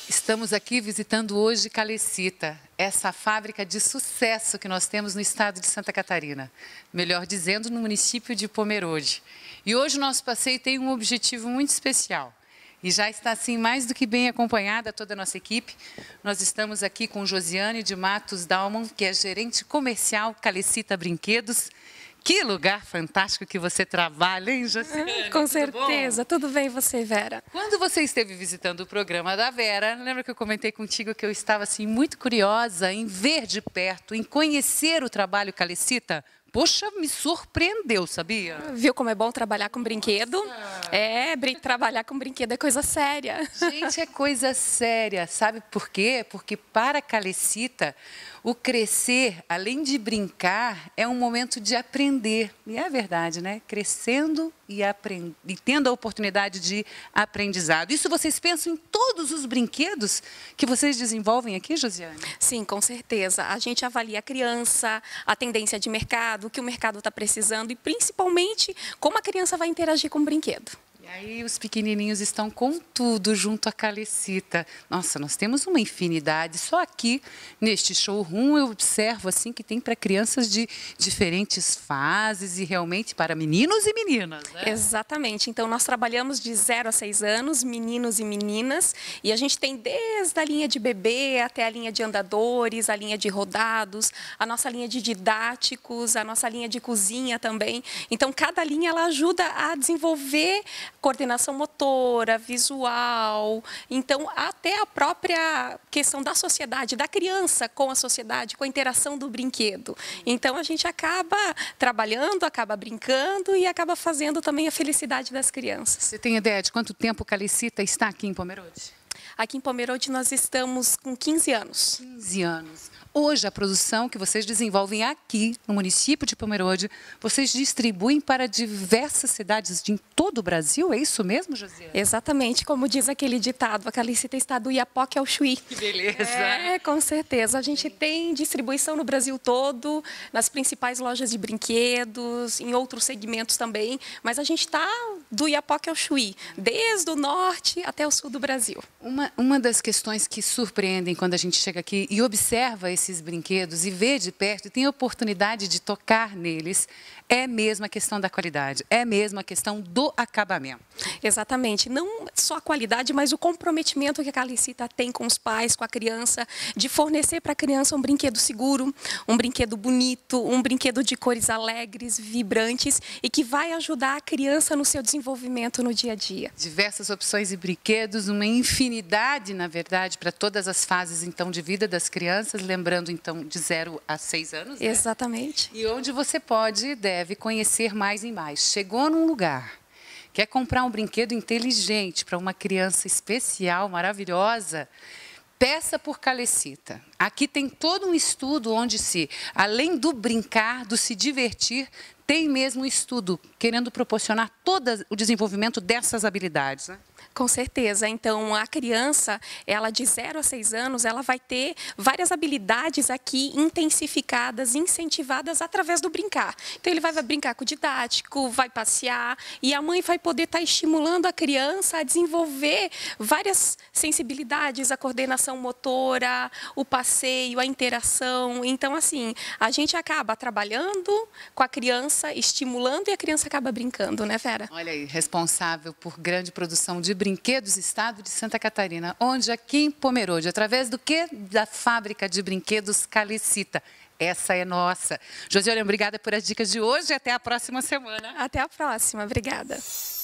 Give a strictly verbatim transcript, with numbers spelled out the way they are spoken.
Estamos aqui visitando hoje Calecita, essa fábrica de sucesso que nós temos no estado de Santa Catarina, melhor dizendo, no município de Pomerode. E hoje o nosso passeio tem um objetivo muito especial. E já está assim mais do que bem acompanhada toda a nossa equipe. Nós estamos aqui com Josiane de Matos Dalman, que é gerente comercial Calecita Brinquedos. Que lugar fantástico que você trabalha, hein, Josiane? Com certeza. Tudo bem, e você, Vera? Quando você esteve visitando o programa da Vera, lembra que eu comentei contigo que eu estava assim muito curiosa em ver de perto, em conhecer o trabalho Calecita? Poxa, me surpreendeu, sabia? Viu como é bom trabalhar com brinquedo? Nossa. É, brin trabalhar com brinquedo é coisa séria. Gente, é coisa séria. Sabe por quê? Porque para a Calecita, o crescer, além de brincar, é um momento de aprender. E é verdade, né? Crescendo e, aprend... e tendo a oportunidade de aprendizado. Isso vocês pensam em todos os brinquedos que vocês desenvolvem aqui, Josiane? Sim, com certeza. A gente avalia a criança, a tendência de mercado, o que o mercado está precisando e, principalmente, como a criança vai interagir com o brinquedo. E aí os pequenininhos estão com tudo junto à Calecita. Nossa, nós temos uma infinidade. Só aqui, neste showroom, eu observo assim que tem para crianças de diferentes fases e realmente para meninos e meninas, né? Exatamente. Então, nós trabalhamos de zero a seis anos, meninos e meninas, e a gente tem desde a linha de bebê até a linha de andadores, a linha de rodados, a nossa linha de didáticos, a nossa linha de cozinha também. Então, cada linha ela ajuda a desenvolver coordenação motora, visual, então até a própria questão da sociedade, da criança com a sociedade, com a interação do brinquedo. Então a gente acaba trabalhando, acaba brincando e acaba fazendo também a felicidade das crianças. Você tem ideia de quanto tempo Calecita está aqui em Pomerode? Aqui em Pomerode nós estamos com quinze anos. quinze anos. Hoje, a produção que vocês desenvolvem aqui no município de Pomerode, vocês distribuem para diversas cidades de todo o Brasil? É isso mesmo, Josiane? Exatamente, como diz aquele ditado, a Calecita está do Iapoque ao Chuí. Que beleza! É, com certeza. A gente tem distribuição no Brasil todo, nas principais lojas de brinquedos, em outros segmentos também, mas a gente está do Iapoque ao Chuí, desde o norte até o sul do Brasil. Uma, uma das questões que surpreendem quando a gente chega aqui e observa esses brinquedos e vê de perto e tem a oportunidade de tocar neles, é mesmo a questão da qualidade, é mesmo a questão do acabamento. Exatamente. Não só a qualidade, mas o comprometimento que a Calecita tem com os pais, com a criança, de fornecer para a criança um brinquedo seguro, um brinquedo bonito, um brinquedo de cores alegres, vibrantes e que vai ajudar a criança no seu desenvolvimento no dia a dia. Diversas opções de brinquedos, uma infinidade, na verdade, para todas as fases então de vida das crianças, lembrando então de zero a seis anos, né? Exatamente. E onde você pode e deve conhecer mais e mais. Chegou num lugar, quer comprar um brinquedo inteligente para uma criança especial, maravilhosa, peça por Calecita. Aqui tem todo um estudo onde se, além do brincar, do se divertir, tem mesmo um estudo querendo proporcionar todo o desenvolvimento dessas habilidades, né? Com certeza. Então, a criança, ela de zero a seis anos, ela vai ter várias habilidades aqui intensificadas, incentivadas através do brincar. Então, ele vai, vai brincar com o didático, vai passear e a mãe vai poder estar estimulando a criança a desenvolver várias sensibilidades, a coordenação motora, o passeio, a interação. Então, assim, a gente acaba trabalhando com a criança, estimulando e a criança acaba brincando, né, Vera? Olha aí, responsável por grande produção de brinquedos, estado de Santa Catarina, onde aqui em Pomerode, através do quê? Da fábrica de brinquedos Calecita. Essa é nossa. Josiane, obrigada por as dicas de hoje e até a próxima semana. Até a próxima, obrigada.